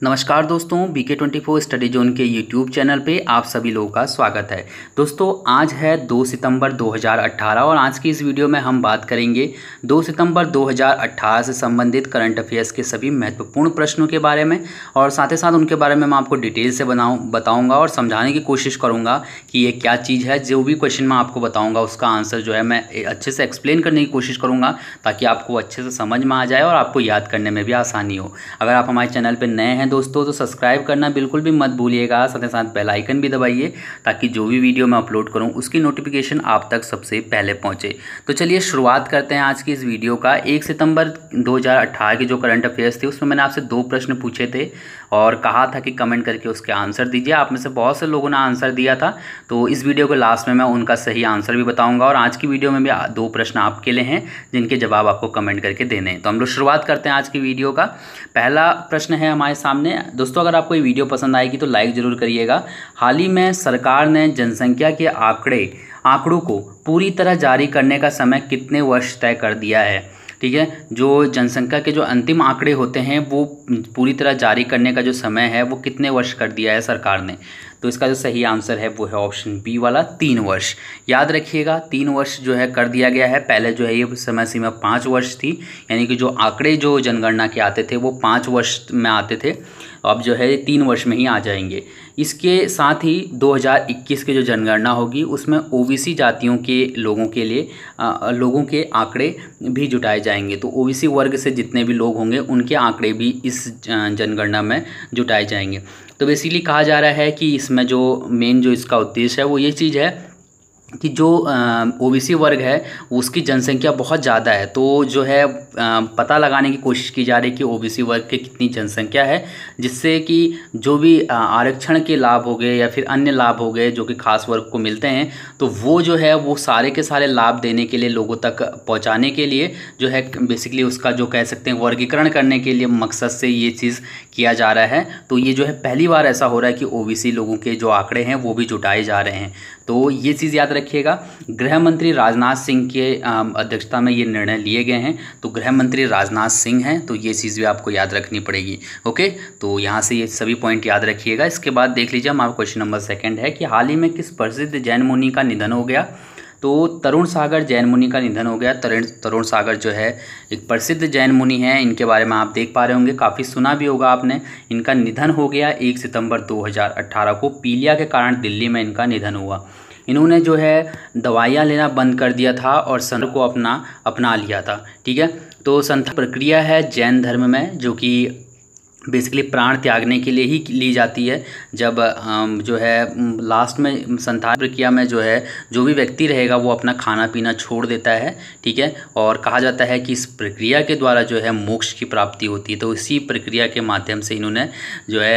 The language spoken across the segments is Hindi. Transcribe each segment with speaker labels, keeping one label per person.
Speaker 1: नमस्कार दोस्तों, BK24 स्टडी जोन के यूट्यूब चैनल पे आप सभी लोगों का स्वागत है। दोस्तों आज है 2 सितंबर 2018 और आज की इस वीडियो में हम बात करेंगे 2 सितंबर 2018 से संबंधित करंट अफेयर्स के सभी महत्वपूर्ण प्रश्नों के बारे में और साथ ही साथ उनके बारे में मैं आपको डिटेल से बताऊँगा और समझाने की कोशिश करूँगा कि ये क्या चीज़ है। जो भी क्वेश्चन मैं आपको बताऊँगा उसका आंसर जो है मैं अच्छे से एक्सप्लेन करने की कोशिश करूँगा ताकि आपको अच्छे से समझ में आ जाए और आपको याद करने में भी आसानी हो। अगर आप हमारे चैनल पर नए हैं दोस्तों तो सब्सक्राइब करना बिल्कुल भी मत भूलिएगा, साथ ही साथ बेल आइकन भी दबाइए ताकि जो भी वीडियो मैं अपलोड करूं उसकी नोटिफिकेशन आप तक सबसे पहले पहुंचे। तो चलिए शुरुआत करते हैं आज की इस वीडियो का। 1 सितंबर 2018 की जो करंट अफेयर्स थी उसमें मैंने आपसे 2 प्रश्न पूछे थे और कहा था कि कमेंट करके उसके आंसर दीजिए। आप में से बहुत से लोगों ने आंसर दिया था, तो इस वीडियो के लास्ट में मैं उनका सही आंसर भी बताऊँगा और आज की वीडियो में भी 2 प्रश्न आपके लिए हैं जिनके जवाब आपको कमेंट करके देने हैं। तो हम लोग शुरुआत करते हैं आज की वीडियो का। पहला प्रश्न है हमारे सामने। दोस्तों अगर आपको ये वीडियो पसंद आएगी तो लाइक ज़रूर करिएगा। हाल ही में सरकार ने जनसंख्या के आंकड़ों को पूरी तरह जारी करने का समय कितने वर्ष तय कर दिया है? ठीक है, जो जनसंख्या के जो अंतिम आंकड़े होते हैं वो पूरी तरह जारी करने का जो समय है वो कितने वर्ष कर दिया है सरकार ने? तो इसका जो सही आंसर है वो है ऑप्शन बी वाला 3 वर्ष। याद रखिएगा 3 वर्ष जो है कर दिया गया है। पहले जो है ये समय सीमा 5 वर्ष थी, यानी कि जो आंकड़े जो जनगणना के आते थे वो 5 वर्ष में आते थे, अब जो है 3 वर्ष में ही आ जाएंगे। इसके साथ ही 2021 की जो जनगणना होगी उसमें ओबीसी जातियों के लोगों के लिए लोगों के आंकड़े भी जुटाए जाएंगे। तो ओबीसी वर्ग से जितने भी लोग होंगे उनके आंकड़े भी इस जनगणना में जुटाए जाएंगे। तो बेसिकली कहा जा रहा है कि इसमें जो मेन जो इसका उद्देश्य है वो ये चीज़ है कि जो ओबीसी वर्ग है उसकी जनसंख्या बहुत ज़्यादा है, तो जो है पता लगाने की कोशिश की जा रही है कि ओबीसी वर्ग की कितनी जनसंख्या है, जिससे कि जो भी आरक्षण के लाभ हो गए या फिर अन्य लाभ हो गए जो कि खास वर्ग को मिलते हैं, तो वो जो है वो सारे के सारे लाभ देने के लिए लोगों तक पहुंचाने के लिए जो है बेसिकली उसका जो कह सकते हैं वर्गीकरण करने के लिए मकसद से ये चीज़ किया जा रहा है। तो ये जो है पहली बार ऐसा हो रहा है कि ओबीसी लोगों के जो आंकड़े हैं वो भी जुटाए जा रहे हैं। तो ये चीज़ याद रखिएगा। गृह मंत्री राजनाथ सिंह के अध्यक्षता में ये निर्णय लिए गए हैं, तो गृह मंत्री राजनाथ सिंह हैं, तो ये चीज़ भी आपको याद रखनी पड़ेगी। ओके, तो यहाँ से ये सभी पॉइंट याद रखिएगा। इसके बाद देख लीजिए हमारा क्वेश्चन नंबर 2 है कि हाल ही में किस प्रसिद्ध जैन मुनि का निधन हो गया? तो तरुण सागर जैन मुनि का निधन हो गया। तरुण सागर जो है एक प्रसिद्ध जैन मुनि हैं, इनके बारे में आप देख पा रहे होंगे, काफ़ी सुना भी होगा आपने। इनका निधन हो गया 1 सितंबर 2018 को। पीलिया के कारण दिल्ली में इनका निधन हुआ। इन्होंने जो है दवाइयाँ लेना बंद कर दिया था और संत को अपना लिया था। ठीक है, तो संत प्रक्रिया है जैन धर्म में जो कि बेसिकली प्राण त्यागने के लिए ही ली जाती है। जब जो है लास्ट में संतान प्रक्रिया में जो है जो भी व्यक्ति रहेगा वो अपना खाना पीना छोड़ देता है। ठीक है, और कहा जाता है कि इस प्रक्रिया के द्वारा जो है मोक्ष की प्राप्ति होती है। तो इसी प्रक्रिया के माध्यम से इन्होंने जो है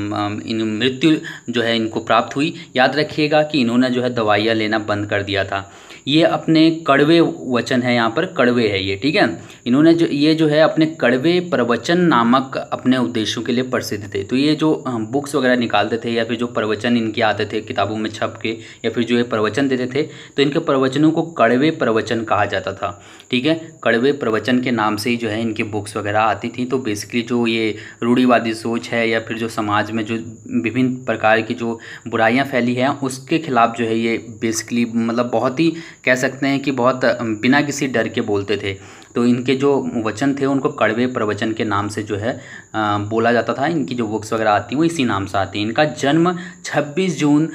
Speaker 1: मृत्यु जो है इनको प्राप्त हुई। याद रखिएगा कि इन्होंने जो है दवाइयाँ लेना बंद कर दिया था। ये अपने कड़वे वचन है, यहाँ पर कड़वे है ये। ठीक है, इन्होंने जो है अपने कड़वे प्रवचन नामक अपने उद्देश्यों के लिए प्रसिद्ध थे। तो ये जो बुक्स वगैरह निकालते थे या फिर जो प्रवचन इनके आते थे किताबों में छप के या फिर जो ये प्रवचन देते थे, तो इनके प्रवचनों को कड़वे प्रवचन कहा जाता था। ठीक है, कड़वे प्रवचन के नाम से ही जो है इनकी बुक्स वगैरह आती थी। तो बेसिकली जो ये रूढ़िवादी सोच है या फिर जो समाज में जो विभिन्न प्रकार की जो बुराइयाँ फैली हैं उसके खिलाफ जो है ये बेसिकली मतलब बहुत ही कह सकते हैं कि बहुत बिना किसी डर के बोलते थे। तो इनके जो वचन थे उनको कड़वे प्रवचन के नाम से जो है बोला जाता था। इनकी जो बुक्स वगैरह आती हैं वो इसी नाम से आती हैं। इनका जन्म 26 जून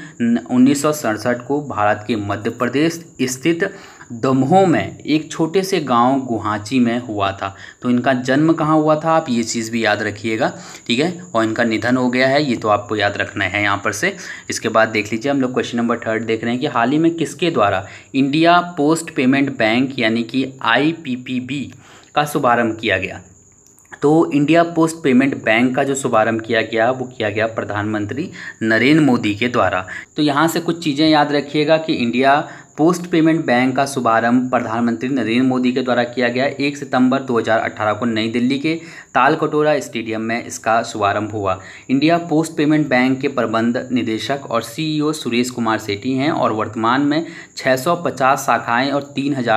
Speaker 1: 1967 को भारत के मध्य प्रदेश स्थित दमोह में एक छोटे से गांव गुहाची में हुआ था। तो इनका जन्म कहाँ हुआ था आप ये चीज़ भी याद रखिएगा। ठीक है, और इनका निधन हो गया है, ये तो आपको याद रखना है यहाँ पर से। इसके बाद देख लीजिए हम लोग क्वेश्चन नंबर 3 देख रहे हैं कि हाल ही में किसके द्वारा इंडिया पोस्ट पेमेंट बैंक यानी कि IPPB का शुभारंभ किया गया? तो इंडिया पोस्ट पेमेंट बैंक का जो शुभारंभ किया गया वो किया गया प्रधानमंत्री नरेंद्र मोदी के द्वारा। तो यहाँ से कुछ चीज़ें याद रखिएगा कि इंडिया पोस्ट पेमेंट बैंक का शुभारंभ प्रधानमंत्री नरेंद्र मोदी के द्वारा किया गया। 1 सितंबर 2018 को नई दिल्ली के तालकटोरा स्टेडियम में इसका शुभारंभ हुआ। इंडिया पोस्ट पेमेंट बैंक के प्रबंध निदेशक और सीईओ सुरेश कुमार सेठी हैं और वर्तमान में 650 शाखाएं और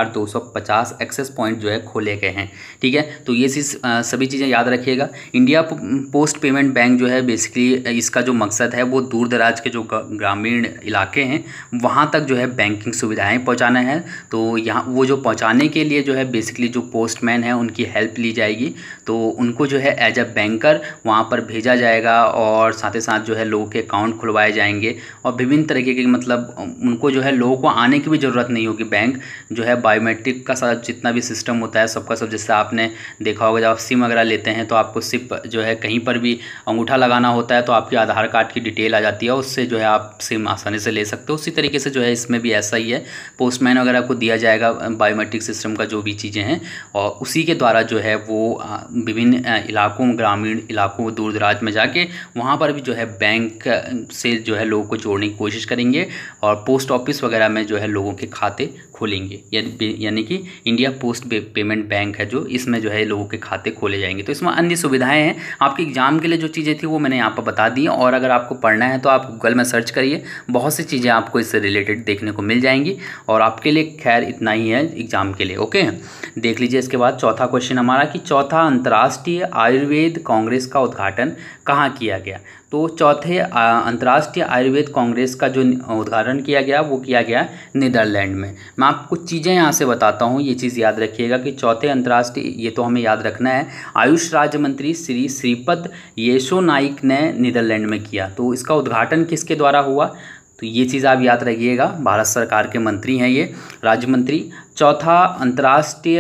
Speaker 1: 3250 एक्सेस पॉइंट जो है खोले गए हैं। ठीक है, तो ये सभी चीज़ें याद रखिएगा। इंडिया पोस्ट पेमेंट बैंक जो है बेसिकली इसका जो मकसद है वो दूर दराज के जो ग्रामीण इलाके हैं वहाँ तक जो है बैंकिंग सुविधाएं पहुँचाना है। तो यहाँ वो जो पहुँचाने के लिए जो है बेसिकली जो पोस्टमैन है उनकी हेल्प ली जाएगी। तो उनको जो है एज अ बैंकर वहाँ पर भेजा जाएगा और साथ ही साथ जो है लोगों के अकाउंट खुलवाए जाएंगे और विभिन्न तरीके के मतलब उनको जो है लोगों को आने की भी ज़रूरत नहीं होगी। बैंक जो है बायोमेट्रिक का सारा जितना भी सिस्टम होता है सबका सब, जैसे आपने देखा होगा जब आप सिम वगैरह लेते हैं तो आपको सिर्फ जो है कहीं पर भी अंगूठा लगाना होता है तो आपके आधार कार्ड की डिटेल आ जाती है, उससे जो है आप सिम आसानी से ले सकते हो। उसी तरीके से जो है इसमें भी ऐसा ही है, पोस्टमैन वगैरह को दिया जाएगा बायोमेट्रिक सिस्टम का जो भी चीज़ें हैं और उसी के द्वारा जो है वो विभिन्न इलाकों ग्रामीण इलाकों दूर दराज में जाके वहाँ पर भी जो है बैंक से जो है लोगों को जोड़ने की कोशिश करेंगे और पोस्ट ऑफिस वगैरह में जो है लोगों के खाते खोलेंगे। यानी कि इंडिया पोस्ट पेमेंट बैंक है जो इसमें जो है लोगों के खाते खोले जाएंगे। तो इसमें अन्य सुविधाएं हैं। आपके एग्जाम के लिए जो चीज़ें थी वो मैंने यहाँ पर बता दी और अगर आपको पढ़ना है तो आप गूगल में सर्च करिए, बहुत सी चीज़ें आपको इससे रिलेटेड देखने को मिल जाएंगी। और आपके लिए खैर इतना ही है एग्जाम के लिए। ओके, देख लीजिए। इसके बाद चौथा क्वेश्चन हमारा कि चौथा अंतर्राष्ट्रीय आयुर्वेद कांग्रेस का उद्घाटन कहाँ किया गया। तो चौथे अंतर्राष्ट्रीय आयुर्वेद कांग्रेस का जो उद्घाटन किया गया वो किया गया नीदरलैंड में। मैं आपको कुछ चीज़ें यहाँ से बताता हूँ, ये चीज़ याद रखिएगा कि चौथे अंतर्राष्ट्रीय, ये तो हमें याद रखना है, आयुष राज्य मंत्री श्री श्रीपद येशो नाइक ने नीदरलैंड में किया। तो इसका उद्घाटन किसके द्वारा हुआ तो ये चीज़ आप याद रखिएगा, भारत सरकार के मंत्री हैं ये राज्य मंत्री। चौथा अंतर्राष्ट्रीय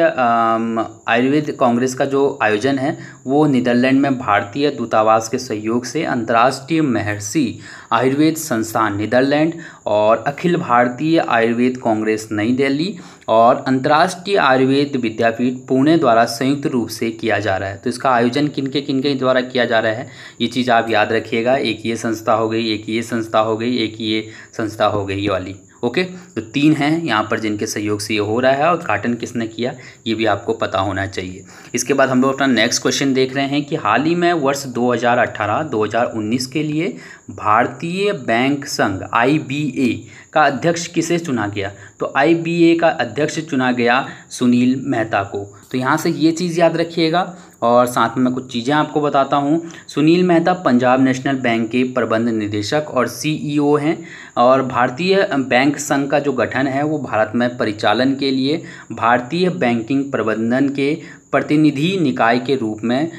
Speaker 1: आयुर्वेद कांग्रेस का जो आयोजन है वो नीदरलैंड में भारतीय दूतावास के सहयोग से अंतर्राष्ट्रीय महर्षि आयुर्वेद संस्थान नीदरलैंड और अखिल भारतीय आयुर्वेद कांग्रेस नई दिल्ली और अंतर्राष्ट्रीय आयुर्वेद विद्यापीठ पुणे द्वारा संयुक्त रूप से किया जा रहा है। तो इसका आयोजन किनके द्वारा किया जा रहा है ये चीज़ आप याद रखिएगा। एक ये संस्था हो गई, एक ये संस्था हो गई, एक ये संस्था हो गई, ये वाली। ओके, तो 3 हैं यहाँ पर जिनके सहयोग से ये हो रहा है। उद्घाटन किसने किया ये भी आपको पता होना चाहिए। इसके बाद हम लोग अपना नेक्स्ट क्वेश्चन देख रहे हैं कि हाल ही में वर्ष 2018-2019 के लिए भारतीय बैंक संघ IBA का अध्यक्ष किसे चुना गया। तो IBA का अध्यक्ष चुना गया सुनील मेहता को। तो यहाँ से ये चीज़ याद रखिएगा और साथ में मैं कुछ चीज़ें आपको बताता हूँ। सुनील मेहता पंजाब नेशनल बैंक के प्रबंध निदेशक और CEO हैं और भारतीय बैंक संघ का जो गठन है वो भारत में परिचालन के लिए भारतीय बैंकिंग प्रबंधन के प्रतिनिधि निकाय के रूप में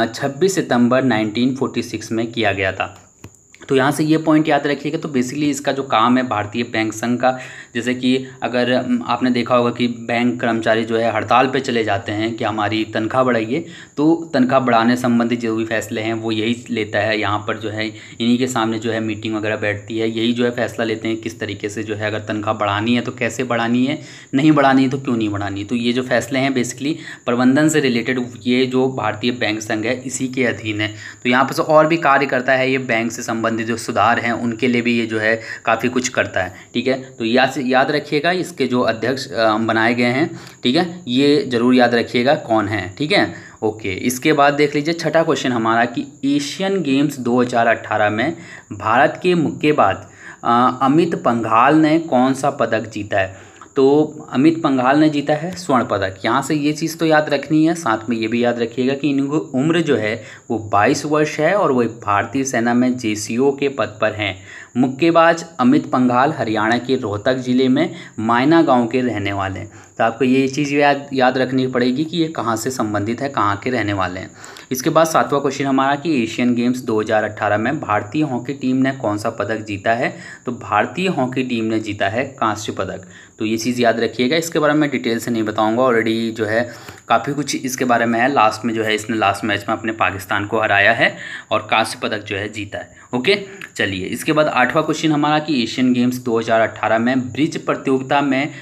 Speaker 1: 26 सितंबर 1946 में किया गया था। तो यहाँ से ये पॉइंट याद रखिएगा। तो बेसिकली इसका जो काम है भारतीय बैंक संघ का, जैसे कि अगर आपने देखा होगा कि बैंक कर्मचारी जो है हड़ताल पे चले जाते हैं कि हमारी तनख्वाह बढ़ाइए, तो तनख्वाह बढ़ाने संबंधी जो भी फैसले हैं वो यही लेता है। यहाँ पर जो है इन्हीं के सामने जो है मीटिंग वगैरह बैठती है, यही जो है फैसला लेते हैं किस तरीके से जो है अगर तनख्वाह बढ़ानी है तो कैसे बढ़ानी है, नहीं बढ़ानी है तो क्यों नहीं बढ़ानी। तो ये जो फैसले हैं बेसिकली प्रबंधन से रिलेटेड ये जो भारतीय बैंक संघ है इसी के अधीन है। तो यहाँ पर और भी कार्य करता है ये, बैंक से संबंधित जो सुधार हैं उनके लिए भी ये जो है काफ़ी कुछ करता है। ठीक है, तो याद रखिएगा इसके जो अध्यक्ष बनाए गए हैं। ठीक है, ये ज़रूर याद रखिएगा कौन है। ठीक है, ओके। इसके बाद देख लीजिए छठा क्वेश्चन हमारा कि एशियन गेम्स 2018 में भारत के मुक्केबाज अमित पंघाल ने कौन सा पदक जीता है। तो अमित पंघाल ने जीता है स्वर्ण पदक। यहाँ से ये चीज़ तो याद रखनी है, साथ में ये भी याद रखिएगा कि इनकी उम्र जो है वो 22 वर्ष है और वो भारतीय सेना में JCO के पद पर हैं। मुक्केबाज अमित पंघाल हरियाणा के रोहतक ज़िले में मायना गांव के रहने वाले हैं। तो आपको ये चीज़ याद रखनी पड़ेगी कि ये कहाँ से संबंधित है, कहाँ के रहने वाले हैं। इसके बाद सातवां क्वेश्चन हमारा कि एशियन गेम्स 2018 में भारतीय हॉकी टीम ने कौन सा पदक जीता है। तो भारतीय हॉकी टीम ने जीता है कांस्य पदक। तो ये चीज़ याद रखिएगा। इसके बारे में मैं डिटेल से नहीं बताऊंगा, ऑलरेडी जो है काफ़ी कुछ इसके बारे में है। लास्ट में जो है इसने लास्ट मैच में अपने पाकिस्तान को हराया है और कांस्य पदक जो है जीता है। ओके, चलिए। इसके बाद आठवां क्वेश्चन हमारा कि एशियन गेम्स 2018 में ब्रिज प्रतियोगिता में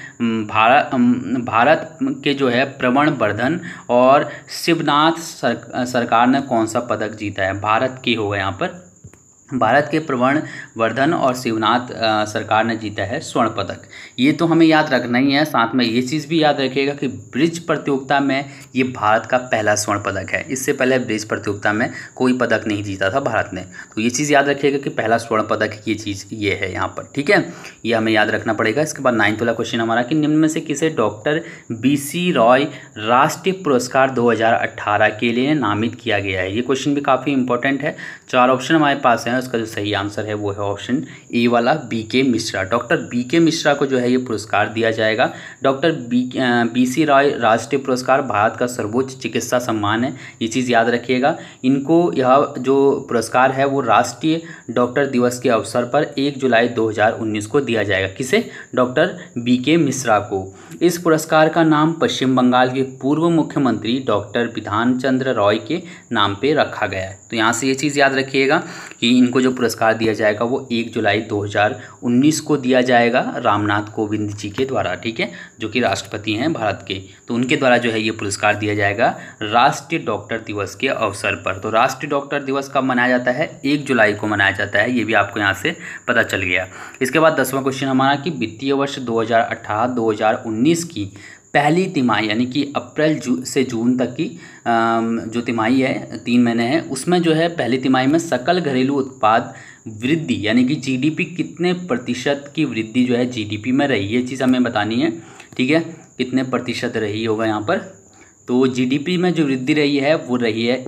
Speaker 1: भारत के जो है प्रवण वर्धन और शिवनाथ सरकार ने कौन सा पदक जीता है। भारत की होगा यहाँ पर भारत के प्रवण वर्धन और शिवनाथ सरकार ने जीता है स्वर्ण पदक। ये तो हमें याद रखना ही है। साथ में ये चीज़ भी याद रखिएगा कि ब्रिज प्रतियोगिता में ये भारत का पहला स्वर्ण पदक है। इससे पहले ब्रिज प्रतियोगिता में कोई पदक नहीं जीता था भारत ने। तो ये चीज़ याद रखिएगा कि पहला स्वर्ण पदक ये चीज़ ये है यहाँ पर, ठीक है। ये हमें याद रखना पड़ेगा। इसके बाद 9th वाला क्वेश्चन हमारा कि निम्न में से किसे डॉक्टर BC रॉय राष्ट्रीय पुरस्कार 2018 के लिए नामित किया गया है। ये क्वेश्चन भी काफ़ी इंपॉर्टेंट है। 4 ऑप्शन हमारे पास हैं। उसका जो सही आंसर है वो है ऑप्शन ए वाला BK Mishra. Doctor BK Mishra को जो है ये पुरस्कार दिया जाएगा। डॉक्टर BC रॉय राष्ट्रीय पुरस्कार भारत का सर्वोच्च चिकित्सा सम्मान है। ये चीज़ याद रखिएगा। इनको यह जो पुरस्कार है वो राष्ट्रीय डॉक्टर दिवस के अवसर पर 1 जुलाई 2019 को दिया जाएगा। किसे? डॉक्टर BK मिश्रा को। इस पुरस्कार का नाम पश्चिम बंगाल के पूर्व मुख्यमंत्री डॉक्टर बिधान चंद्र रॉय के नाम पे रखा गया है। तो यहाँ से ये चीज़ याद रखिएगा कि इनको जो पुरस्कार दिया जाएगा वो 1 जुलाई 2019 को दिया जाएगा रामनाथ कोविंद जी के द्वारा, ठीक है, जो कि राष्ट्रपति हैं भारत के। तो उनके द्वारा जो है ये पुरस्कार दिया जाएगा राष्ट्रीय डॉक्टर दिवस के अवसर पर। तो राष्ट्रीय डॉक्टर दिवस कब मनाया जाता है? 1 जुलाई को मनाया जाता है। ये भी आपको यहाँ से पता चल गया। इसके बाद 10वां क्वेश्चन हमारा कि वित्तीय वर्ष 2018-2019 की पहली तिमाही यानी कि अप्रैल से जून तक की जो तिमाही है, 3 महीने हैं, उसमें जो है पहली तिमाही में सकल घरेलू उत्पाद वृद्धि यानी कि GDP कितने प्रतिशत की वृद्धि जो है GDP में रही, ये चीज़ हमें बतानी है, ठीक है। कितने प्रतिशत रही होगा यहाँ पर? तो GDP में जो वृद्धि रही है वो रही है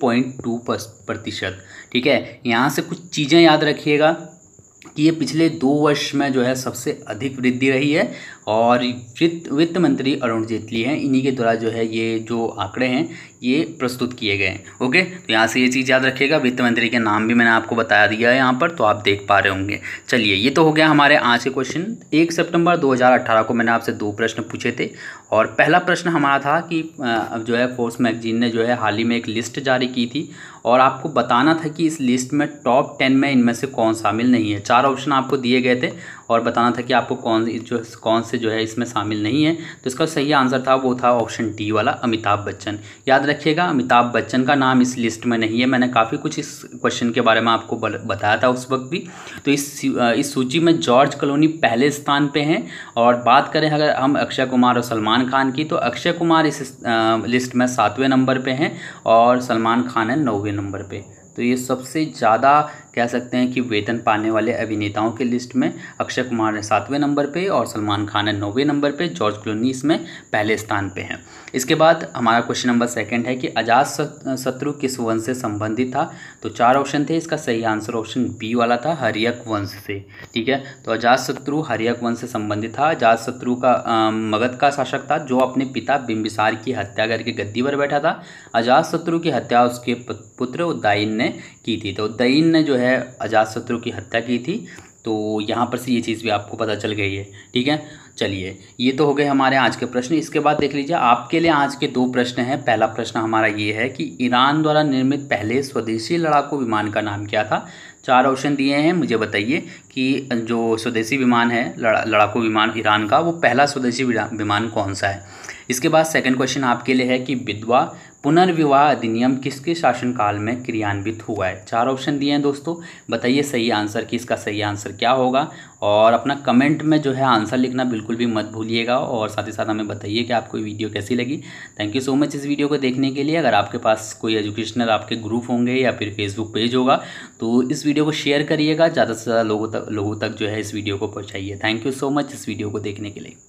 Speaker 1: 8.2%, ठीक है। यहाँ से कुछ चीज़ें याद रखिएगा कि ये पिछले 2 वर्ष में जो है सबसे अधिक वृद्धि रही है और वित्त मंत्री अरुण जेटली हैं, इन्हीं के द्वारा जो है ये जो आंकड़े हैं ये प्रस्तुत किए गए हैं। ओके, तो यहाँ से ये चीज़ याद रखिएगा। वित्त मंत्री के नाम भी मैंने आपको बता दिया है यहाँ पर, तो आप देख पा रहे होंगे। चलिए, ये तो हो गया हमारे आज के क्वेश्चन। 1 सितंबर 2018 को मैंने आपसे 2 प्रश्न पूछे थे और पहला प्रश्न हमारा था कि अब जो है फोर्ब्स मैगजीन ने जो है हाल ही में एक लिस्ट जारी की थी और आपको बताना था कि इस लिस्ट में टॉप 10 में इनमें से कौन शामिल नहीं है। 4 ऑप्शन आपको दिए गए थे और बताना था कि आपको कौन से जो है इसमें शामिल नहीं है। तो इसका सही आंसर था वो था ऑप्शन डी वाला अमिताभ बच्चन। याद रखिएगा, अमिताभ बच्चन का नाम इस लिस्ट में नहीं है। मैंने काफ़ी कुछ इस क्वेश्चन के बारे में आपको बताया था उस वक्त भी। तो इस सूची में जॉर्ज क्लूनी पहले स्थान पे हैं। और बात करें अगर हम अक्षय कुमार और सलमान खान की, तो अक्षय कुमार इस लिस्ट में 7वें नंबर पे हैं और सलमान खान है 9वें नंबर पे। तो ये सबसे ज़्यादा कह सकते हैं कि वेतन पाने वाले अभिनेताओं के लिस्ट में अक्षय कुमार है 7वें नंबर पे और सलमान खान है 9वें नंबर पे। जॉर्ज क्लूनी इसमें पहले स्थान पे हैं। इसके बाद हमारा क्वेश्चन नंबर 2 है कि अजातशत्रु किस वंश से संबंधित था। तो 4 ऑप्शन थे, इसका सही आंसर ऑप्शन बी वाला था, हर्यक वंश से, ठीक है। तो अजातशत्रु हर्यक वंश से संबंधित था। अजातशत्रु का मगध का शासक था जो अपने पिता बिंबिसार की हत्या करके गद्दी पर बैठा था। अजातशत्रु की हत्या उसके पुत्र उदयन ने की थी। तो उदयन ने जो है अजातशत्रु की हत्या की थी। तो यहाँ पर से ये चीज़ भी आपको पता चल गई है, ठीक है। चलिए, ये तो हो गए हमारे आज के प्रश्न। इसके बाद देख लीजिए, आपके लिए आज के 2 प्रश्न हैं। पहला प्रश्न हमारा ये है कि ईरान द्वारा निर्मित पहले स्वदेशी लड़ाकू विमान का नाम क्या था। 4 ऑप्शन दिए हैं, मुझे बताइए कि जो स्वदेशी विमान है लड़ाकू विमान ईरान का, वो पहला स्वदेशी विमान कौन सा है। इसके बाद सेकंड क्वेश्चन आपके लिए है कि विधवा पुनर्विवाह अधिनियम किसके शासनकाल में क्रियान्वित हुआ है। 4 ऑप्शन दिए हैं दोस्तों, बताइए सही आंसर की, इसका सही आंसर क्या होगा। और अपना कमेंट में जो है आंसर लिखना बिल्कुल भी मत भूलिएगा और साथ ही साथ हमें बताइए कि आपको वीडियो कैसी लगी। थैंक यू सो मच इस वीडियो को देखने के लिए। अगर आपके पास कोई एजुकेशनल आपके ग्रुप होंगे या फिर फेसबुक पेज होगा तो इस वीडियो को शेयर करिएगा, ज़्यादा से ज़्यादा लोगों तक जो है इस वीडियो को पहुँचाइए। थैंक यू सो मच इस वीडियो को देखने के लिए।